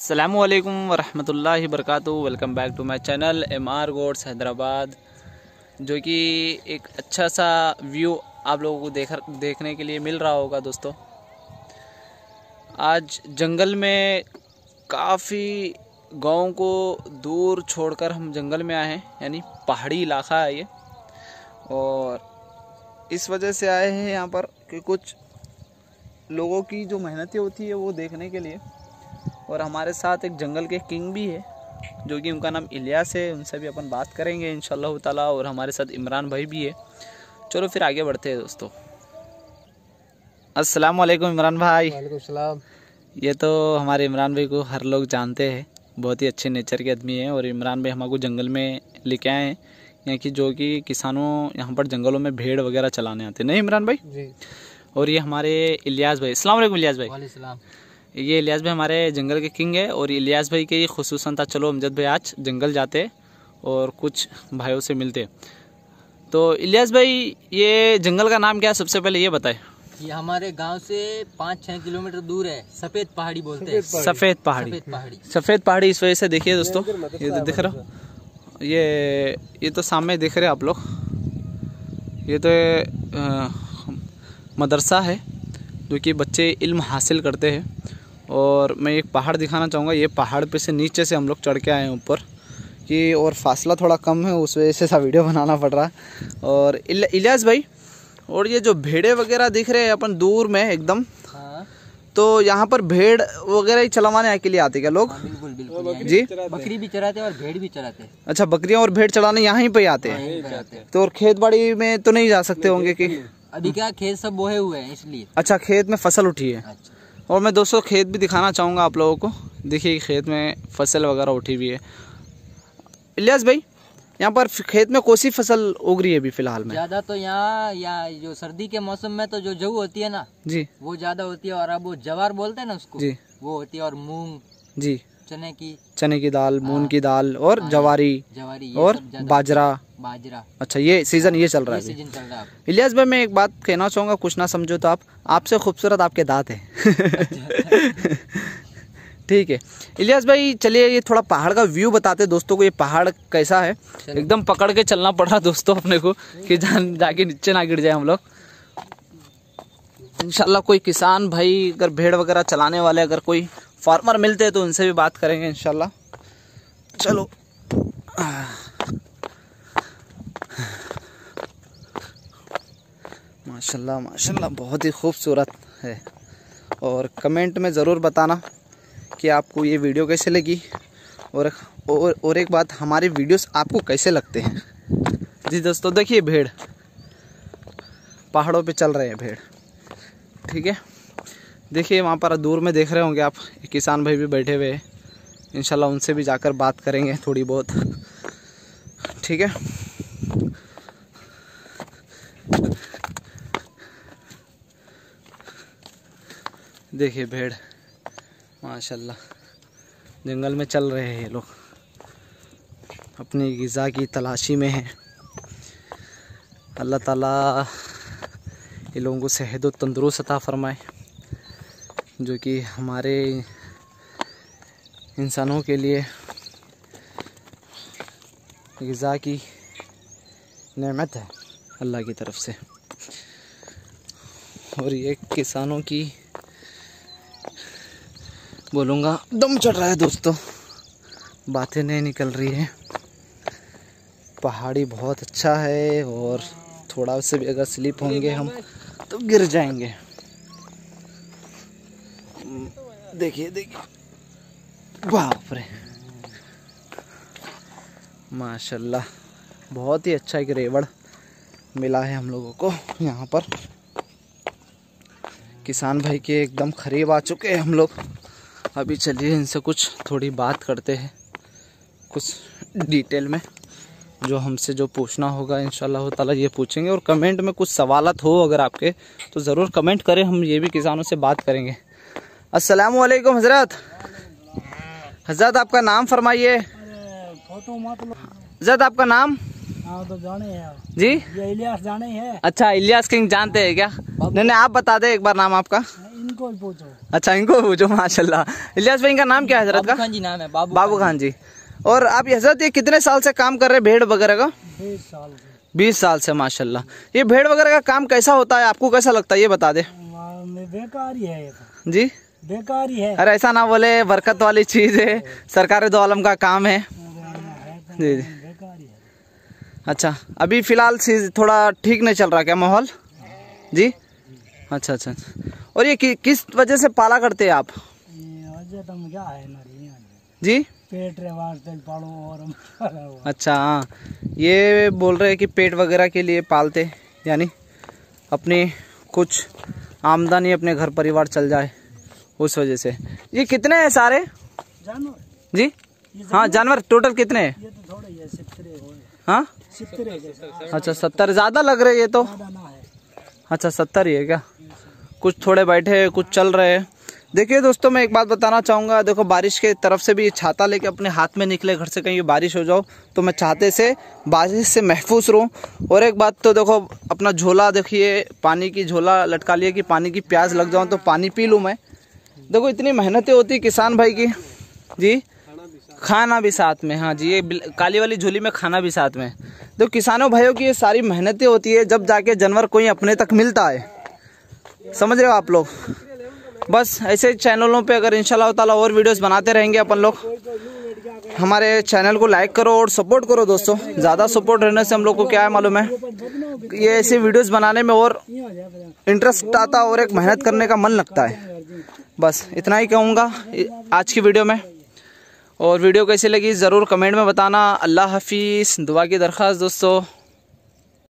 अस्सलामुअलैकुम वरहमतुल्लाहि वबरकातुहू। Welcome back to my channel MR gods Hyderabad. जो कि एक अच्छा सा व्यू आप लोगों को देखने के लिए मिल रहा होगा दोस्तों। आज जंगल में काफ़ी गाँव को दूर छोड़कर हम जंगल में आए हैं, यानी पहाड़ी इलाका है ये। और इस वजह से आए हैं यहाँ पर कि कुछ लोगों की जो मेहनतें होती है वो देखने के लिए। और हमारे साथ एक जंगल के किंग भी है जो कि उनका नाम इलियास है, उनसे भी अपन बात करेंगे इंशाअल्लाह ताला। और हमारे साथ इमरान भाई भी है। चलो फिर आगे बढ़ते हैं दोस्तों। अस्सलाम वालेकुम इमरान भाई। वालेकुम सलाम। ये तो हमारे इमरान भाई को हर लोग जानते हैं, बहुत ही अच्छे नेचर के आदमी हैं। और इमरान भाई हमको जंगल में लेके आए हैं, यहाँ की जो कि किसानों यहाँ पर जंगलों में भेड़ वगैरह चलाने आते हैं, नहीं इमरान भाई जी। और ये हमारे इलियास भाई। अस्सलाम वालेकुम इलियास भाई। वालेकुम सलाम। ये इलियास भाई हमारे जंगल के किंग है। और इलियास भाई के खुसूसन था, चलो अमजद भाई आज जंगल जाते और कुछ भाइयों से मिलते। तो इलियास भाई ये जंगल का नाम क्या है, सबसे पहले ये बताए। ये हमारे गांव से 5-6 किलोमीटर दूर है, सफेद पहाड़ी बोलते हैं। सफेद पहाड़ी, सफेद पहाड़ी इस वजह से देखिए दोस्तों, ये दिख रहा हो, ये तो सामने दिख रहे आप लोग। ये तो मदरसा है जो कि बच्चे इल्म हासिल करते हैं। और मैं एक पहाड़ दिखाना चाहूँगा। ये पहाड़ पे से नीचे से हम लोग चढ़ के आए हैं ऊपर कि, और फासला थोड़ा कम है उस वजह से सा वीडियो बनाना पड़ रहा है। और इलियास भाई, और ये जो भेड़े वगैरह दिख रहे हैं अपन दूर में एकदम, हाँ। तो यहाँ पर भेड़ वगैरह ही चलवाने के लिए आते क्या लोग? हाँ, बिल्कुल बिल्कुल जी। बकरी भी चराते हैं और भेड़ भी चराते हैं। अच्छा, बकरियाँ और भेड़ चलाने यहाँ पे आते हैं। तो और खेत बाड़ी में तो नहीं जा सकते होंगे कि अभी क्या खेत सब बोए हुए हैं इसलिए। अच्छा, खेत में फसल उठी है। अच्छा। और मैं दोस्तों खेत भी दिखाना चाहूँगा आप लोगों को। देखिए खेत में फसल वगैरह उठी हुई है। इलियास भाई, यहाँ पर खेत में कौन सी फसल उग रही है अभी फिलहाल में? ज्यादा तो यहाँ जो सर्दी के मौसम में तो जो जऊ होती है ना जी, वो ज्यादा होती है। और अब वो जवार बोलते हैं ना उसको जी, वो होती है। और मूंग, जी, चने की दाल, मूंग की दाल और जवारी और बाजरा। अच्छा, ये सीजन ये चल रहा है सीजन चल रहा है। इलियास भाई मैं एक बात कहना चाहूँगा, कुछ ना समझो तो आपसे खूबसूरत आपके दांत हैं। ठीक है इलियास भाई, चलिए ये थोड़ा पहाड़ का व्यू बताते दोस्तों को। ये पहाड़ कैसा है, एकदम पकड़ के चलना पड़ रहा दोस्तों अपने को कि जाके नीचे ना गिर जाए हम लोग। इंशाल्लाह कोई किसान भाई अगर भेड़ वगैरह चलाने वाले अगर कोई फार्मर मिलते हैं तो उनसे भी बात करेंगे इंशाल्लाह। चलो माशाल्लाह माशाल्लाह बहुत ही खूबसूरत है। और कमेंट में ज़रूर बताना कि आपको ये वीडियो कैसे लगी। और एक बात, हमारे वीडियोस आपको कैसे लगते हैं। जी दोस्तों देखिए, भेड़ पहाड़ों पे चल रहे हैं भेड़, ठीक है। देखिए वहाँ पर दूर में देख रहे होंगे आप, किसान भाई भी बैठे हुए हैं। इंशाल्लाह उनसे भी जाकर बात करेंगे थोड़ी बहुत, ठीक है। देखिए भेड़ माशाल्लाह जंगल में चल रहे हैं ये लोग, अपनी ग़िज़ा की तलाशी में हैं। अल्लाह ताला ये लोगों को सेहत और तंदुरुस्त अता फरमाए, जो कि हमारे इंसानों के लिए ग़िज़ा की नेमत है अल्लाह की तरफ से। और ये किसानों की बोलूँगा दम चढ़ रहा है दोस्तों, बातें नहीं निकल रही है। पहाड़ी बहुत अच्छा है और थोड़ा से भी अगर स्लिप होंगे हम तो गिर जाएंगे। देखिए देखिए, बाप रे माशाल्लाह, बहुत ही अच्छा एक रेवड़ मिला है हम लोगों को यहाँ पर। किसान भाई के एकदम करीब आ चुके हैं हम लोग। अभी चलिए इनसे कुछ थोड़ी बात करते हैं, कुछ डिटेल में जो हमसे जो पूछना होगा इंशाल्लाह ताला ये पूछेंगे। और कमेंट में कुछ सवालत हो अगर आपके तो ज़रूर कमेंट करें, हम ये भी किसानों से बात करेंगे। अस्सलाम वालेकुम हज़रत। हज़रत आपका नाम फरमाइए। हज़रत आपका नाम? तो जाने हैं जी, ये इलियास जाने हैं। अच्छा, इलियास किंग जानते हैं क्या? नहीं आप बता दें एक बार नाम आपका। इनको भी पूछो। अच्छा, इनको पूछो। माशाल्लाह। इलियास भाई, इनका नाम क्या है हजरत का? बाबू खान जी नाम है। बाबू खान जी। और आप हजरत ये कितने साल से काम कर रहे हैं भेड़ वगैरह का? 20 साल से। 20 साल से, माशाल्लाह। ये भेड़ वगैरह का काम कैसा होता है, आपको कैसा लगता है, ये बता दे। बेकार ही है ये तो। जी, बेकार ही है। अरे ऐसा ना बोले, बरकत वाली चीज है, सरकार दो आलम का काम है। जी जी। बेकार ही है। अच्छा, अभी फिलहाल थोड़ा ठीक नहीं चल रहा क्या माहौल? जी, अच्छा अच्छा। और ये किस वजह से पाला करते हैं आप? वजह तो क्या है जी, पेट वास्ते पालो और अच्छा हाँ, ये बोल रहे हैं कि पेट वगैरह के लिए पालते, यानी अपनी कुछ आमदनी अपने घर परिवार चल जाए उस वजह से। ये कितने हैं सारे जानवर? जी हाँ, जानवर टोटल कितने हैं? ये तो थोड़े है, 70 हाँ 70। अच्छा, 70 ज़्यादा लग रहे ये तो। अच्छा, 70 ही है क्या? कुछ थोड़े बैठे हैं, कुछ चल रहे हैं। देखिए दोस्तों, मैं एक बात बताना चाहूँगा। देखो, बारिश के तरफ से भी छाता लेके अपने हाथ में निकले घर से, कहीं बारिश हो जाओ तो मैं छाते से बारिश से महफूज रहूँ। और एक बात तो देखो, अपना झोला देखिए, पानी की झोला लटका लिया कि पानी की प्यास लग जाऊँ तो पानी पी लूँ मैं। देखो, इतनी मेहनतें होती किसान भाई की। जी, खाना भी साथ में। हाँ जी, ये काली वाली झोली में खाना भी साथ में। तो किसानों भाइयों की ये सारी मेहनतें होती है, जब जाके जानवर कोई अपने तक मिलता है। समझ रहे हो आप लोग? बस ऐसे चैनलों पे अगर इंशाल्लाह ताला और वीडियोस बनाते रहेंगे अपन लोग। हमारे चैनल को लाइक करो और सपोर्ट करो दोस्तों। ज़्यादा सपोर्ट रहने से हम लोग को क्या है मालूम है, ये ऐसी वीडियोस बनाने में और इंटरेस्ट आता और एक मेहनत करने का मन लगता है। बस इतना ही कहूँगा आज की वीडियो में। और वीडियो कैसी लगी ज़रूर कमेंट में बताना। अल्लाह हाफिज़। दुआ की दरख्वास्त दोस्तों।